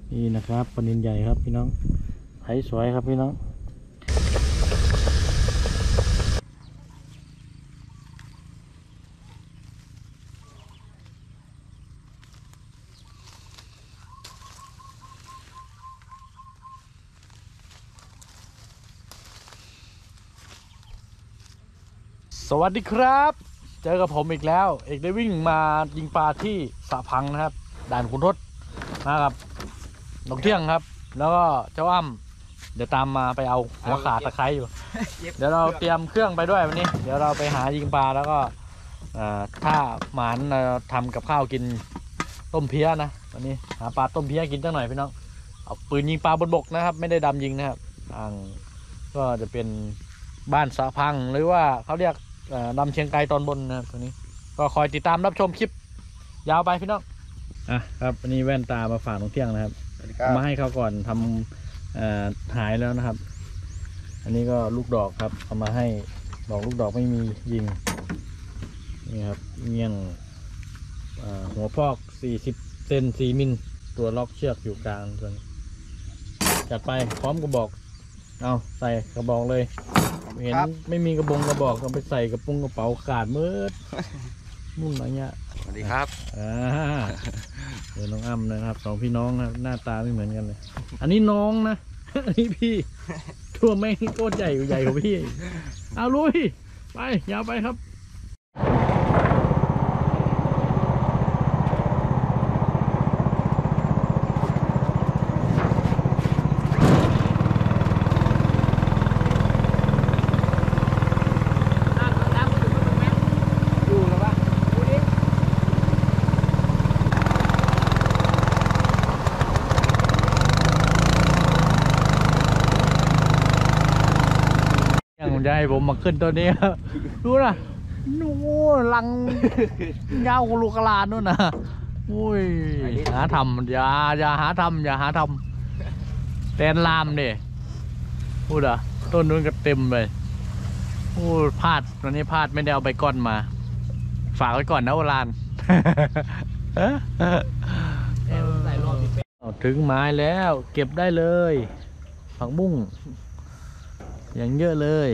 นี่นะครับปลานิลใหญ่ครับพี่น้องไถสวยครับพี่น้องสวัสดีครับเจอกับผมอีกแล้วเอกได้วิ่งมายิงปลาที่สระพังนะครับด่านขุนทดนะครับนกเที่ยงครับแล้วก็เจ้าอ้ำเดี๋ยวตามมาไปเอาหัวขาตะไคร้อยู่ เดี๋ยวเราเตรียมเครื่องไปด้วยวันนี้เดี๋ยวเราไปหายิงปลาแล้วก็ถ้าหมานทำกับข้าวกินต้มเพี้ยนะวันนี้หาปลาต้มเพี้ยกินจังหน่อยพี่น้องเอาปืนยิงปลาบนบกนะครับไม่ได้ดำยิงนะครับก็จะเป็นบ้านสระพังหรือว่าเขาเรียกดำเชียงไกรตอนบนนะครับตัวนี้ก็คอยติดตามรับชมคลิปยาวไปพี่น้องครับวันนี้แว่นตามาฝากน้องเที่ยงนะครับมาให้เขาก่อนทำหายแล้วนะครับอันนี้ก็ลูกดอกครับเอามาให้ดอกลูกดอกไม่มียิงนี่ครับเงี้ยงหัวพอก40 เซน4 มิลตัวล็อกเชือกอยู่กลางตัวนี้จัดไปพร้อมกระบอกเอาใส่กระบอกเลยเห็นไม่มีกระบอกก็ไปใส่กระปุงกระเป๋าขาดมืดมุ่งอะไรเงี้ยสวัสดีครับเดี๋ยวน้องอ้ำนะครับสองพี่น้องนะหน้าตาไม่เหมือนกันเลยอันนี้น้องนะ อันนี้พี่ตัวแม่งโคตรใหญ่กว่าพี่เอาลุยไปยาวไปครับจะให้ผมมาขึ้นตัวนี้ดูนะนู่นลังยาวกลูกกระลานู่นนะอุ้ยหาทำอย่าหาทำแตนลามดิพูดต้นนู้นก็เต็มเลยพูดพลาดวันนี้พลาดไม่ได้เอาใบก้อนมาฝากไว้ก่อนนะโอรานถึงไม้แล้วเก็บได้เลยผักบุ้งอย่างเยอะเลย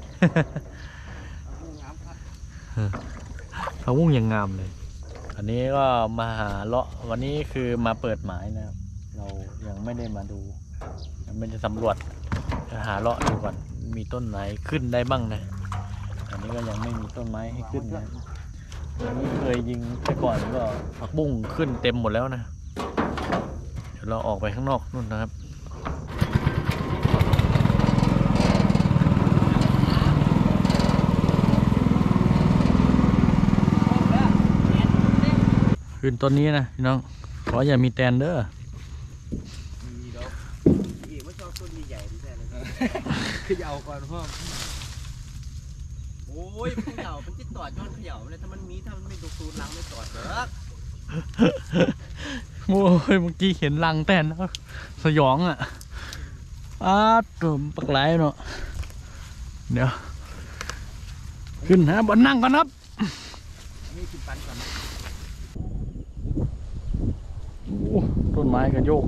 ผักบุ้งอย่างงามเลยอันนี้ก็มาหาเลาะวันนี้คือมาเปิดหมายนะครับเรายังไม่ได้มาดูยังไม่ได้สำรวจจะหาเลาะดูก่อนมีต้นไหนขึ้นได้บ้างนะอันนี้ก็ยังไม่มีต้นไม้ให้ขึ้นนะอันนี้เคยยิงแต่ก่อนก็ผักบุ้งขึ้นเต็มหมดแล้วนะเดี๋ยวเราออกไปข้างนอกนู่นนะครับขึ้นต้นนี้นะพี่น้องขออย่ามีแตนเด้อมีดอกอีกไม่ชอบต้นใหญ่ๆที่แท้เลยเขย่าก่อนพ่อโอ้ยเขย่ามันจะตอดย้อนเขย่าเลยถ้ามันไม่ดูซูนลังไม่ตอดเด้อโอ้ยเมื่อกี้เห็นลังแตนแล้วสยองตุ่มปักไหลเนาะเดี๋ยวขึ้นฮะบนนั่งก่อนครับนี่กินปันก่อนต้นไม้ก็โยก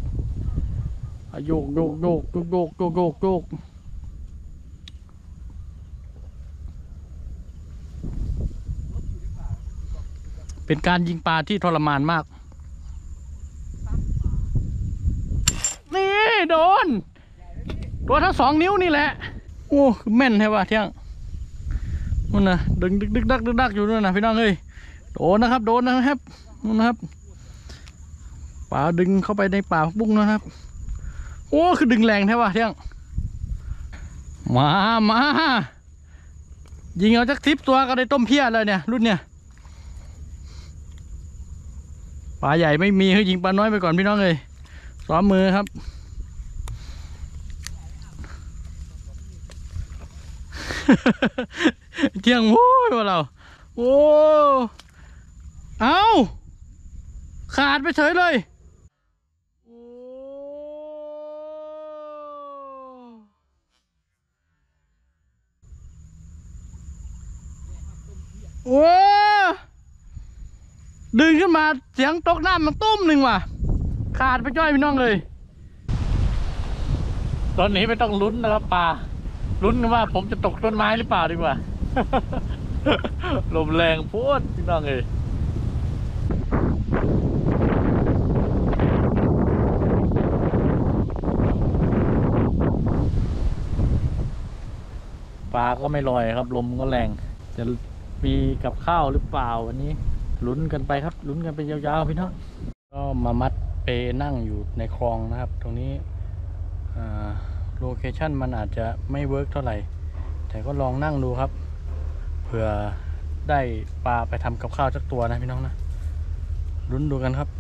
เป็นการยิงปลาที่ทรมานมากนี่โดนตัวทั้ง2 นิ้วนี่แหละโอ้แม่นใช่ป่ะเที่ยงนู่นนะดึกดักอยู่นู่นนะพี่น้องเอ้ยโดนนะครับนู่นนะครับปลาดึงเข้าไปในป่าบุ้งนะครับโอ้คือดึงแรงแท้ว่ะเที่ยงมายิงเอาจัก10 ตัวก็ได้ต้มเพี้ยเลยเนี่ยรุ่นเนี่ยปลาใหญ่ไม่มีคือยิงปลาน้อยไปก่อนพี่น้องเลยซ้อมมือครับเที่ยงโว้ยว่าเราโอ้เอาขาดไปเฉยเลยโอ้ดึงขึ้นมาเสียงตกน้ำมันตุ้มหนึ่งว่ะขาดไปจ้อยพี่น้องเลยตอนนี้ไม่ต้องลุ้นนะครับปลาลุ้นกันว่าผมจะตกต้นไม้หรือเปล่าดีกว่า ลมแรงโพูดพี่น้องเลยปลาก็ไม่ลอยครับลมก็แรงจะมีกับข้าวหรือเปล่าวันนี้ลุ้นกันไปครับลุ้นกันไปยาวๆพี่น้องก็มามัดเปนั่งอยู่ในคลองนะครับตรงนี้โลเคชั่นมันอาจจะไม่เวิร์กเท่าไหร่แต่ก็ลองนั่งดูครับเผื่อได้ปลาไปทำกับข้าวสักตัวนะพี่น้องนะลุ้นดูกันครับ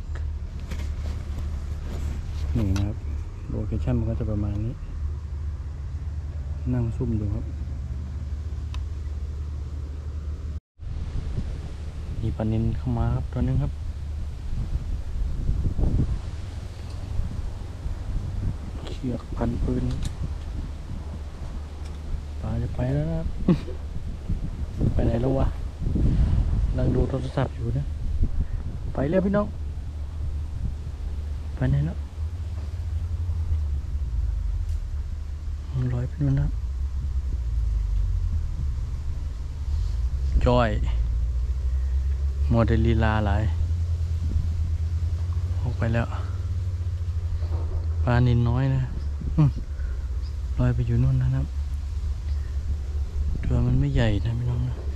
นี่นะครับโลเคชั่นมันก็จะประมาณนี้นั่งซุ่มดูครับมีปลานิลเข้ามาครับตัวนึงครับเชือกพันปืนปลาจะไปแล้วนะครับ ไปไหนแล้ววะนั่งดูโทรศัพท์อยู่นะไปแล้วพี่น้องไปไหนแล้วลอยไปนู่นนะจอยโมเดลลีลาหลายออกไปแล้วปลานินน้อยนะลอยไปอยู่นู่นนะครับตัวมันไม่ใหญ่นะพี่น้องนะ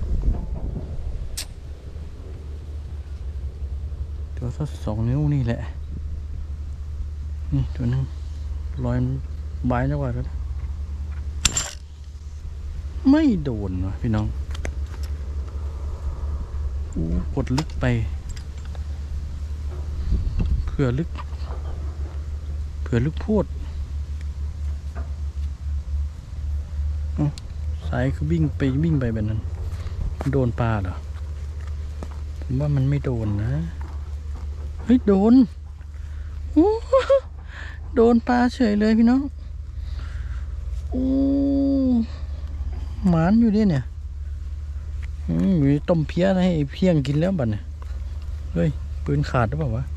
ตัวสัก2 นิ้วนี่แหละนี่ตัวนึงลอยบายจังหวะแล้วไม่โดนวะพี่น้องกดลึกไปเผื่อลึกพูดสายคือวิ่งไปแบบนั้นโดนปลาเหรอผมว่ามันไม่โดนนะเฮ้ยโดนโดนปลาเฉยเลยพี่น้องหมานอยู่ดิเนี่ยมีต้มเพี้ยให้เพี้ยงกินแล้วบัดเนี่ยเฮ้ยปืนขาดหรือเปล่าวะ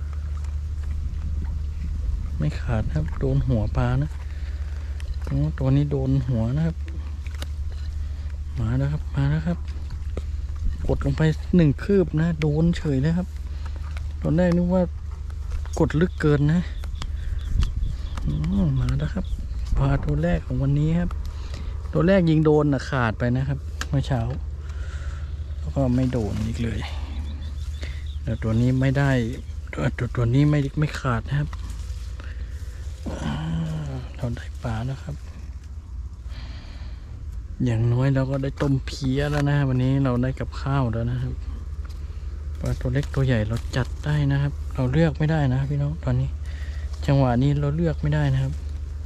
ไม่ขาดครับโดนหัวปลานะตัวนี้โดนหัวนะครับมาแล้วครับกดลงไป1 คืบนะโดนเฉยเลยครับตอนแรกนึกว่ากดลึกเกินนะมาแล้วครับปลาตัวแรกของวันนี้ครับตัวแรกยิงโดนขาดไปนะครับเมื่อเช้าแล้วก็ไม่โดนอีกเลยแต่ตัวนี้ไม่ได้ตัวนี้ไม่ขาดนะครับเราได้ปลาแล้วครับอย่างน้อยเราก็ได้ต้มเพี้ยแล้วนะวันนี้เราได้กับข้าวแล้วนะครับปลาตัวเล็กตัวใหญ่เราจัดได้นะครับ เราเลือกไม่ได้นะพี่น้องตอนนี้จังหวะนี้เราเลือกไม่ได้นะครับ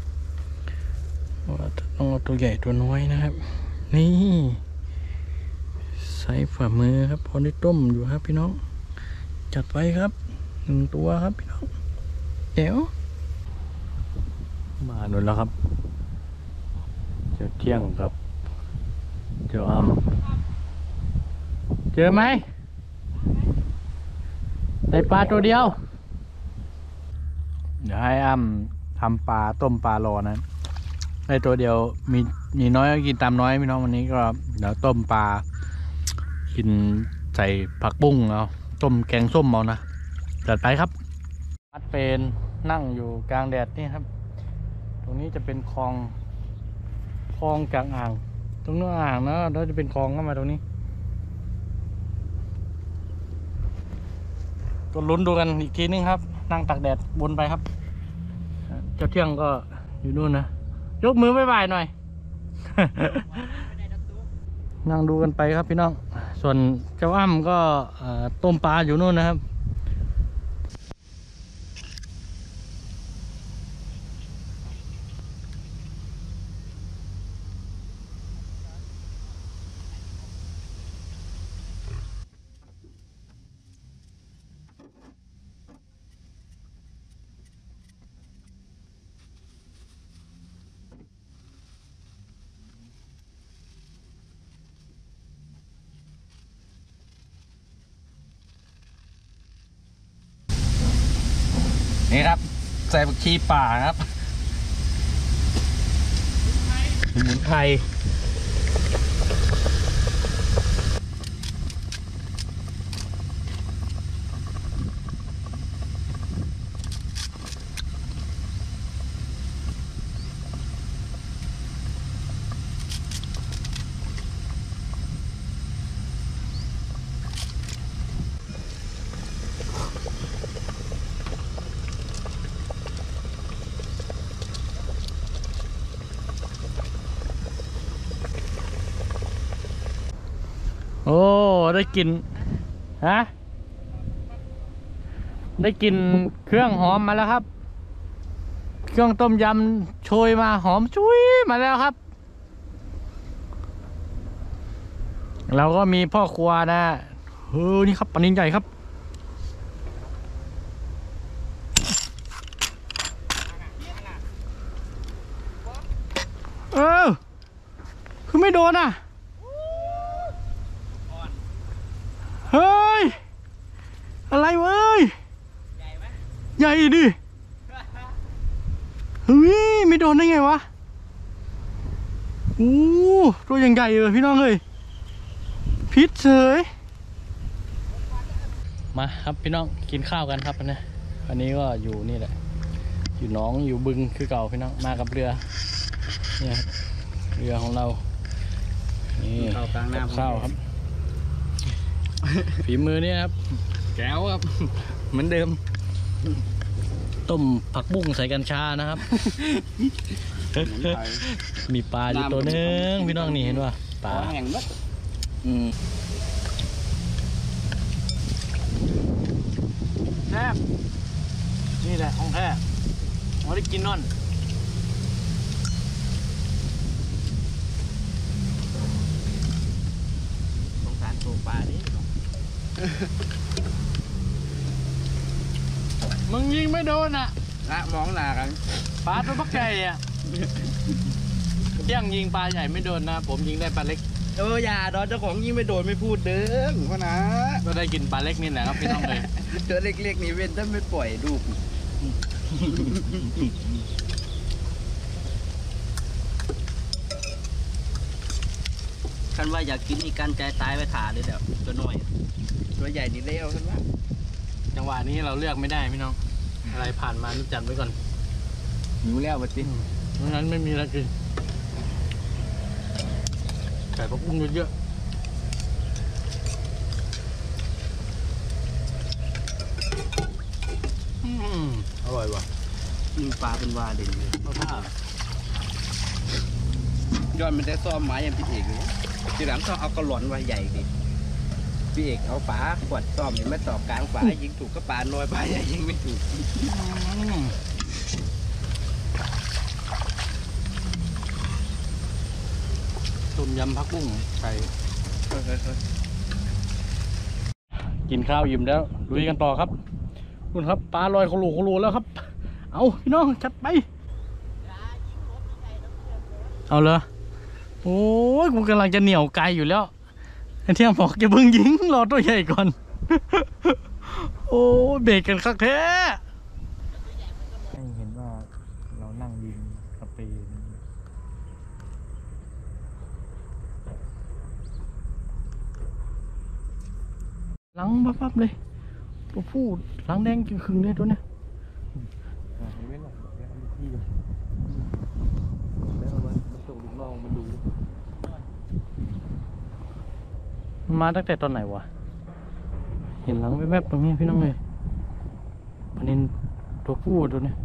ว่าต้องเอาตัวใหญ่ตัวน้อยนะครับนี่ใส่ฝ่ามือครับพอได้ต้มอยู่ครับพี่น้องจัดไปครับ1 ตัวครับพี่น้องเดี๋ยวมาหนุนแล้วครับเจอเที่ยงครับเจออ้ำเจอไหมได้ปลาตัวเดียวเดี๋ยวให้อ้ำทำปลาต้มปลารอนะได้ตัวเดียวมีน้อยก็กินตามน้อยพี่น้องวันนี้ก็เดี๋ยวต้มปลากินใส่ผักบุ้งเอาต้มแกงส้มเอานะจัดไปครับมัดเป็นนั่งอยู่กลางแดดนี่ครับตรงนี้จะเป็นคลองกลางอ่างตรงนู้นอ่างนะแล้วจะเป็นคลองเข้ามาตรงนี้ก็ลุ้นดูกันอีกทีนึงครับนั่งตากแดดบนไปครับเจ้าเที่ยงก็อยู่นู่นนะยกมือบ๊ายบายหน่อย นั่งดูกันไปครับพี่น้องส่วนเจ้าอ้ำก็ต้มปลาอยู่นู่นนะครับนี่ครับใส่ผักชีป่าครับสมุนไพรโอ้ได้กลิ่นฮะได้กลิ่นเครื่องหอมมาแล้วครับเครื่องต้มยำโชยมาหอมชุยมาแล้วครับเราก็มีพ่อครัวนะนี่ครับปลานิลใหญ่ครับคือไม่โดนอ่ะเฮ้ยอะไรเว้ยใหญ่ไหมใหญ่ดิเฮ้ยไม่โดนได้ไงวะอู้ตัวยังใหญ่เลยพี่น้องเลยพิษเฉยมาครับพี่น้องกินข้าวกันครับนะอันนี้ก็อยู่นี่แหละอยู่หนองอยู่บึงคือเก่าพี่น้องมากับเรือเนี่ยครับเรือของเรานี่กับข้าวครับฝีมือเนี่ยครับแก้วครับเหมือนเดิมต้มผักบุ้งใส่กัญชานะครับมีปลาอยู่ตัวนึงพี่น้องนี่เห็นป่ะปลาแซ่บนี่แหละของแท้เราได้กินนอนสงสารตัวปลาดิมึงยิงไม่โดนอ่ะละมองหนากันปลาตัวปักไก่อ่ะเที่ยงยิงปลาใหญ่ไม่โดนนะผมยิงได้ปลาเล็กอย่าดอนเจ้าของยิงไม่โดนไม่พูดเด้อพ่อนะก็ได้กินปลาเล็กนี่แหละครับพี่น้องเลยตัวเล็กๆนี่เว้นถ้าไม่ปล่อยลูกคันว่าอยากกินอีกการใจตายไปถ่าเลยเดี๋ยวตัวน้อยตัวใหญ่นี่เลี้ยวคันว่าจังหวะนี้เราเลือกไม่ได้พี่น้องอะไรผ่านมานี่จัดไว้ก่อนหิวแล้วมาสิเพราะงั้นไม่มีอะไรกินไก่ผักบุ้งเยอะๆอร่อยว่ะยิงปลาเป็นวาเด่นเลยย้อนมันได้ซ้อมไม้ยังพี่เอกเลยทีหลังต้องเอากระหล่อนไว้ใหญ่ดิพี่เอกเอาฝาขวดซ้อมยังไม่ต่อกลางฝายิงถูกก็ปลาน้อยปลาใหญ่ยิงไม่ถูกต้มยำผักบุ้งไก่กินข้าวอิ่มแล้วลุยกันต่อครับคุณครับปลาลอยโคโลแล้วครับเอาพี่น้องจัดไปเอาเลยโอ้ยกูกำลังจะเหนียวไกลอยู่แล้วเที่ยงบอกจะเพิ่งยิงรอตัวใหญ่ก่อนโอ้เบรกกันคักแท้เห็นว่าเรานั่งยิงกระเปหลังปั๊บเลยตัวผู้หลังแดงคึงเลยตัวเนี้ยมาตั้งแต่ตอนไหนวะเห็นหลังแวบๆตรงนี้พี่น้องเลยปนินตัวผู้ตัวนี้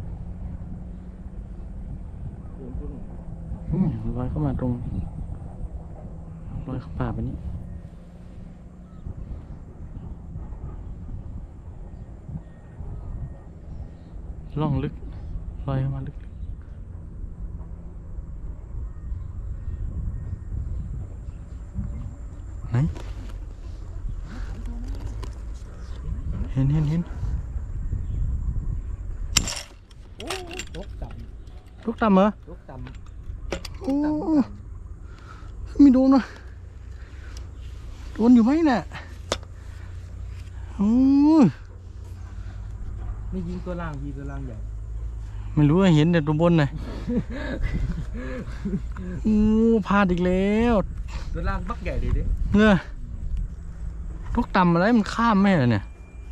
ลอยเข้ามาตรงลอยเข้าป่าไปนี้ล่องลึกลอยเข้ามาลึกไหนเห็นลูกต่ำเหรอลูกต่ำโอ้ไม่โดนวะโดนอยู่ไหมเนี่ยโอ้ไม่ยิงตัวล่างยิงตัวล่างใหญ่ไม่รู้ว่าเห็นแต่ตัวบนน่ะ อู้พลาดอีกแล้วตัวล่างบักใหญ่ดิเงือทุกต่ำอะไรมันข้ามไม่เหรอเนี่ย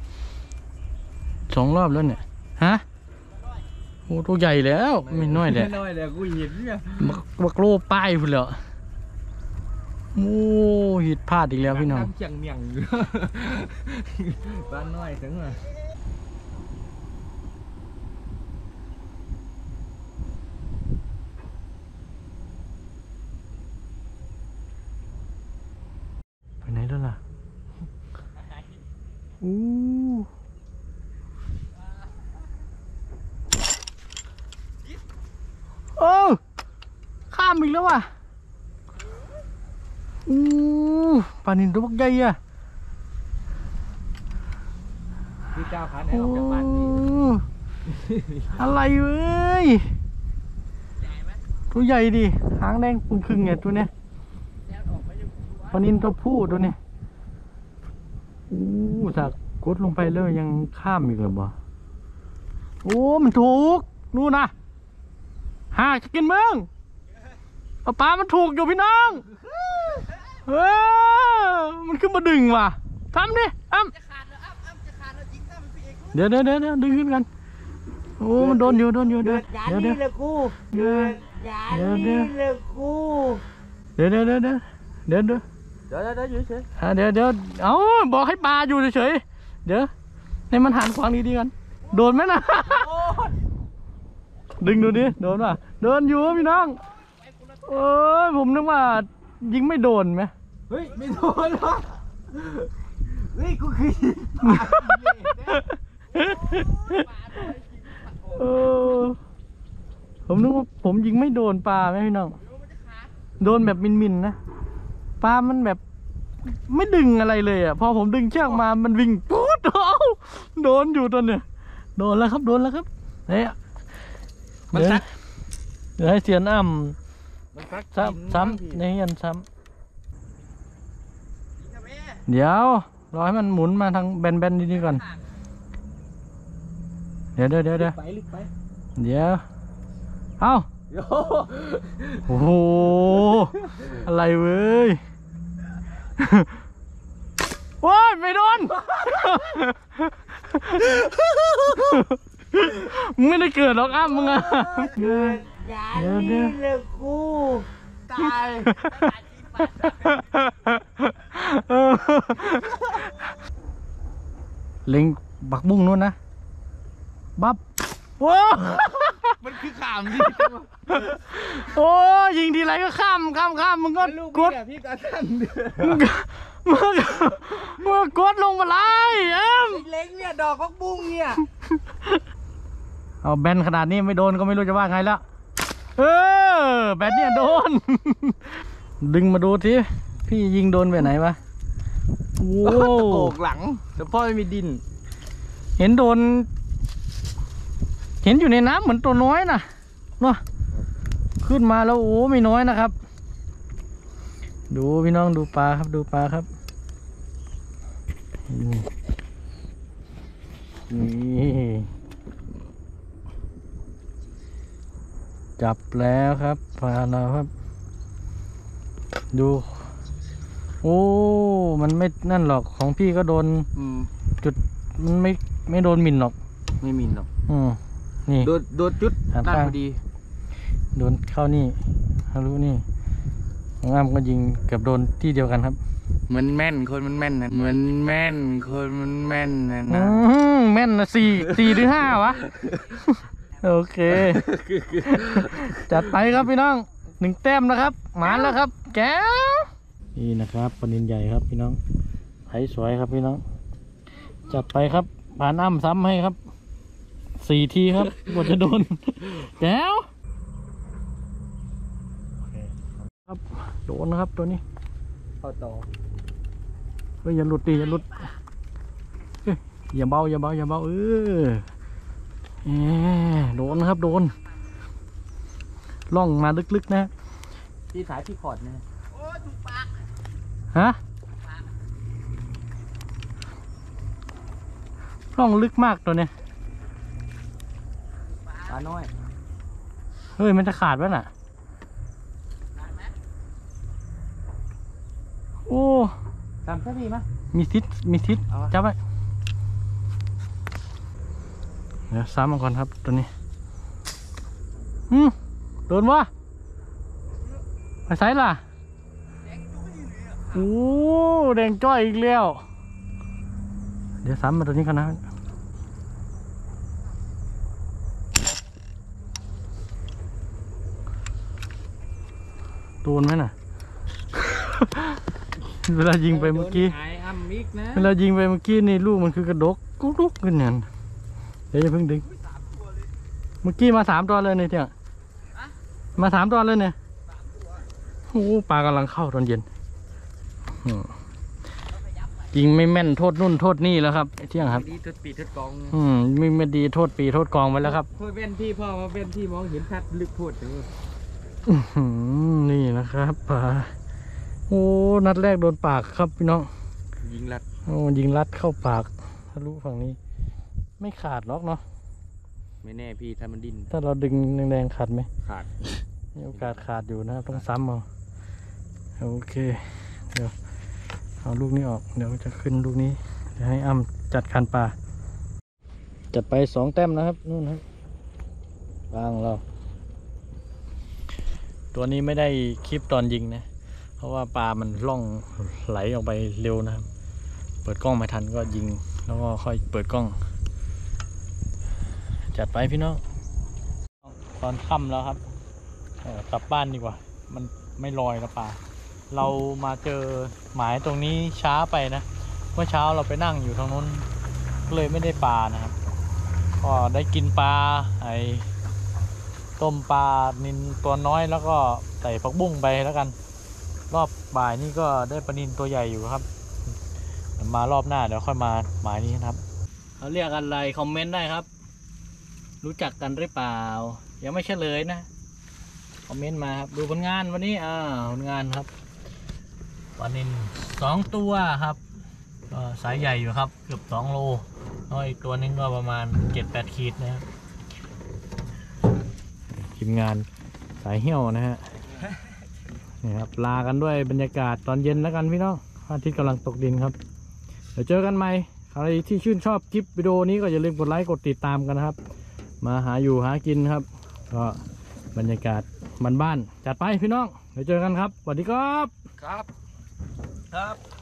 2 รอบแล้วเนี่ยฮะโอ้ตัวใหญ่แล้วไม่น้อยแหละไม่น้อยเลยกูเห็นเนี่ยบักโลป้ายพุ่นแล้วโอ้หิดพลาดอีกแล้วพี่น้องเจียงเมียงอยู่ บ้านน้อยถึงอ่ะไปไหนแล้วล่ะอู้โอ้ข้ามอีกแล้วว่ะอู้ปลานินตัวบักใหญ่อะพี่เจ้าพันให้ออกจากบ้านพี่อะไรเว้ยตัวใหญ่ดิหางแดงครึ่งๆเนี่ยตัวเนี้ยปลานินตัวผู้ตัวเนี้ยอู้จากกดลงไปแล้วยังข้ามอีกเหรอบ่โอ้มันถูกนู่นนะหากจะกินมึงปลามันถูกอยู่พี่น้องเออมันขึ้นมาดึงว่ะทำดิอ้ำจะขาดแล้วอ้ำจะขาดแล้วยิงตั้มพี่เอกเดี๋ยวดึงขึ้นกันโอ้มันโดนอยู่เดี๋ยวงานนี้เลยกูงานนี้เลยกูเดี๋ยวอยู่เฉยเดี๋ยวเอ้าบอกให้ปลาอยู่เฉยเดี๋ยวให้มันหันขวางดีกันโดนไหมนะดึงดูดิโดนป่ะโดนอยู่พี่น้องโอ้ยผมนึกว่ายิงไม่โดนไหมเฮ้ยไม่โดนหรอกเฮ้ยกูคือเออผมนึกว่าผมยิงไม่โดนปลาไหมพี่น้องโดนแบบมินนะปลามันแบบไม่ดึงอะไรเลยอ่ะพอผมดึงเชือกมามันวิ่งปุ๊ดโดนอยู่ตอนเนี้ยโดนแล้วครับเนี่ยเดี๋ยวให้เสียนอ้ำซ้ำในยันซ้ำเดี๋ยวรอให้มันหมุนมาทางแบนๆดีๆก่อนเดี๋ยวไปลึกไปเดี๋ยวเอ้าโยโอ้โหอะไรเว้ยโอ้ยไม่โดนมึงไม่ได้เกิดหรอกอ้ำมึงอะงานนี้เลยกูตายเล็งบักบุ้งนู้นนะบับโอ้มันคือขามดิโอ้ยิงทีไรก็ข้ามมึงก็ลูกกดพี่กระทันมึงกดลงมาเลยเล็กเนี่ยดอกพักบุ้งเนี่ยเอาแบนขนาดนี้ไม่โดนก็ไม่รู้จะว่าไงแล้วแบนเนี่ยโดน ดึงมาดูทีพี่ยิงโดนไปไหนวะโอ้โกกหลังแต่พ่อไม่มีดินเห็นโดนเห็นอยู่ในน้ำเหมือนตัวน้อยนะเนาะขึ้นมาแล้วโอ้ไม่น้อยนะครับ ดูพี่น้องดูปลาครับนี่จับแล้วครับปลาเราครับดูโอ้มันไม่นั่นหรอกของพี่ก็โดนจุดมันไม่โดนมินหรอกไม่มีหรอกนี่โดนจุดด้านพอดีโดนเข้านี่ทะลุนี่ของอ้ำก็ยิงเกือบโดนที่เดียวกันครับมันแม่นคนมันแม่นนะมันแม่นคนมันแม่นนะนะแม่นนะ4 หรือ 5วะ โอเค จัดไปครับพี่น้อง1 แต้มนะครับหมานแล้วครับแก้วนี่นะครับปลานินใหญ่ครับพี่น้องไถสวยครับพี่น้องจัดไปครับผ่านอ้ำซ้ำให้ครับ4 ทีครับกว่าจะโดนแก้วครับโดนนะครับตัวนี้เข้าต่อเฮ้ยอย่าหลุดดิอย่าหลุดเฮ้ยอย่าเบาโดนนะครับโดนล่องมาลึกๆนะที่สายที่ขอดเนี่ยโอ้ถูกปากฮะล่องลึกมากตัวเนี้ยน้อยเฮ้ยมันจะขาดวะน่ะโอ้ตามแค่นี้มั้ยมีทิศเอาวะจับไว้เดี๋ยวซ้ำมาก่อนครับตัวนี้โดนวะไปไซส์ล่ะโอ้แดงจ้อยอีกแล้วเดี๋ยวซ้ำมาตัวนี้กันนะโดนไหมน่ะ เวลายิงไปเมื่อกี้หายอ้ำอีกนะเวลายิงไปเมื่อกี้นี่ลูกมันคือกระดกกุ๊กขึ้นเนี่ยเดี๋ยวจะเพิ่งดึงเมื่อกี้มา3 ตัวเลยเนี่ยเที่ยมา3 ตัวเลยเนี่ยโอ้ปลากำลังเข้าตอนเย็นยิงไม่แม่นโทษนู่นโทษนี่แล้วครับเที่ยงครับดีทดปีทดกองไม่ดีโทษปีโทษกองไว้แล้วครับเพื่อเว้นที่พ่อมาเว้นที่มองเห็นชัดลึกโพดถึงนี่นะครับปลาโอ้นัดแรกโดนปากครับพี่น้องยิงลัดโอ้ยิงรัดเข้าปากทะลุฝั่งนี้ ไม่ขาดหรอกเนาะไม่แน่พี่ถ้ามันดิ้นถ้าเราดึงแรงๆขาดไหมขาดมีโอกาสขาดอยู่นะครับต้องซ้ำเอาโอเคเดี๋ยวเอาลูกนี้ออกเดี๋ยวจะขึ้นลูกนี้เดี๋ยวให้อ้ำจัดคันปลาจัดไป2 แต้มนะครับนู่นครับวางเรา ตัวนี้ไม่ได้คลิปตอนยิงนะเพราะว่าปลามันล่องไหลออกไปเร็วนะครับเปิดกล้องไม่ทันก็ยิงแล้วก็ค่อยเปิดกล้อง จัดไปพี่น้องตอนค่ำแล้วครับกลับบ้านดีกว่ามันไม่ลอยแล้วปลาเรามาเจอหมายตรงนี้ช้าไปนะเมื่อเช้าเราไปนั่งอยู่ทางนู้นก็เลยไม่ได้ปลานะครับก็ได้กินปลาไอ้ต้มปลานิลตัวน้อยแล้วก็ใส่ผักบุ้งไปแล้วกันรอบบ่ายนี่ก็ได้ปลานิลตัวใหญ่อยู่ครับมารอบหน้าเดี๋ยวค่อยมาหมายนี้นะครับเขาเรียกอะไรคอมเมนต์ได้ครับรู้จักกันหรือเปล่ายังไม่เฉลยนะคอมเมนต์มาครับดูผลงานวันนี้ผลงานครับปลานิล2 ตัวครับก็สายใหญ่อยู่ครับเกือบ2 โลแล้วอีกตัวนึงก็ประมาณ 7-8 ขีดนะครับทีมงานสายเหี้ยวนะฮะนี่ครับลากันด้วยบรรยากาศตอนเย็นแล้วกันพี่น้องพระอาทิตย์กำลังตกดินครับเดี๋ยวเจอกันใหม่ใครที่ชื่นชอบคลิปวิดีโอนี้ก็อย่าลืมกดไลค์กดติดตามกันนะครับมาหาอยู่หากินครับก็บรรยากาศบ้านๆจัดไปพี่น้องเดี๋ยวเจอกันครับสวัสดีครับครับ